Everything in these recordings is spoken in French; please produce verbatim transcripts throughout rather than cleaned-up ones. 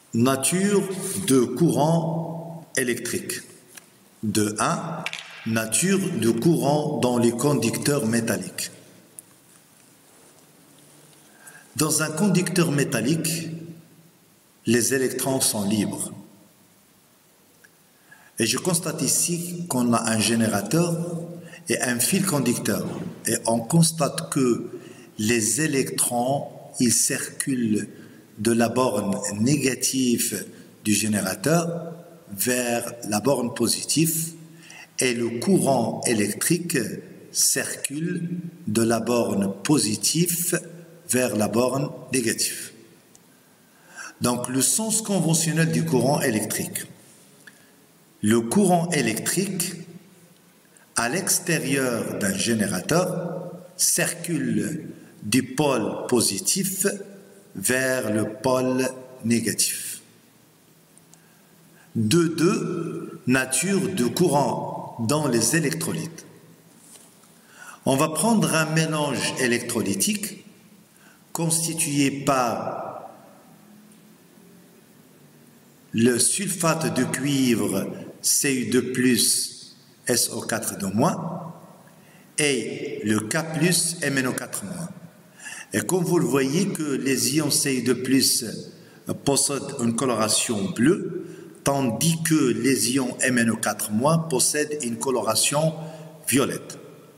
Nature de courant électrique. De un. Nature de courant dans les conducteurs métalliques. Dans un conducteur métallique, les électrons sont libres. Et je constate ici qu'on a un générateur et un fil conducteur. Et on constate que les électrons, ils circulent de la borne négative du générateur vers la borne positive et le courant électrique circule de la borne positive vers la borne négative. Donc le sens conventionnel du courant électrique. Le courant électrique à l'extérieur d'un générateur circule du pôle positif vers le pôle négatif. De deux, nature de courant dans les électrolytes. On va prendre un mélange électrolytique constitué par le sulfate de cuivre C U deux plus, S O quatre deux moins et le K plus, M N O quatre moins. Et comme vous le voyez que les ions C U deux plus possèdent une coloration bleue, tandis que les ions M N O quatre moins possèdent une coloration violette.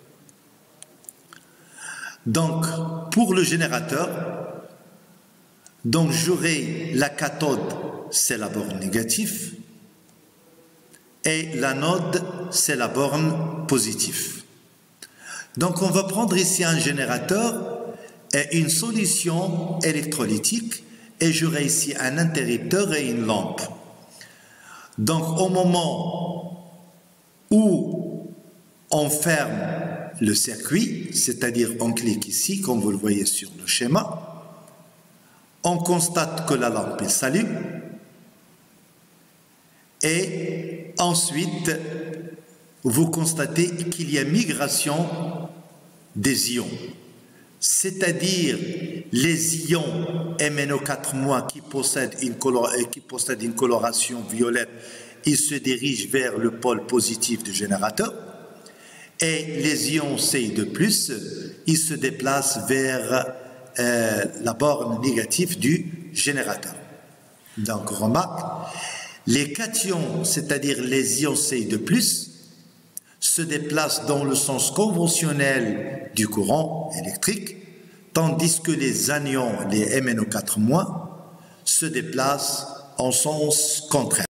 Donc, pour le générateur, donc j'aurai la cathode, c'est la borne négative, et l'anode, c'est la borne positive. Donc, on va prendre ici un générateur et une solution électrolytique, et j'aurai ici un interrupteur et une lampe. Donc, au moment où on ferme le circuit, c'est-à-dire on clique ici, comme vous le voyez sur le schéma, on constate que la lampe s'allume, et ensuite, vous constatez qu'il y a migration des ions. C'est-à-dire les ions M N O quatre moins qui possèdent une, qui possèdent une coloration violette, ils se dirigent vers le pôle positif du générateur, et les ions C U deux plus, ils se déplacent vers euh, la borne négative du générateur. Donc remarque, les cations, c'est-à-dire les ions C U deux plus, se déplacent dans le sens conventionnel du courant électrique, tandis que les anions, les M N O quatre moins, se déplacent en sens contraire.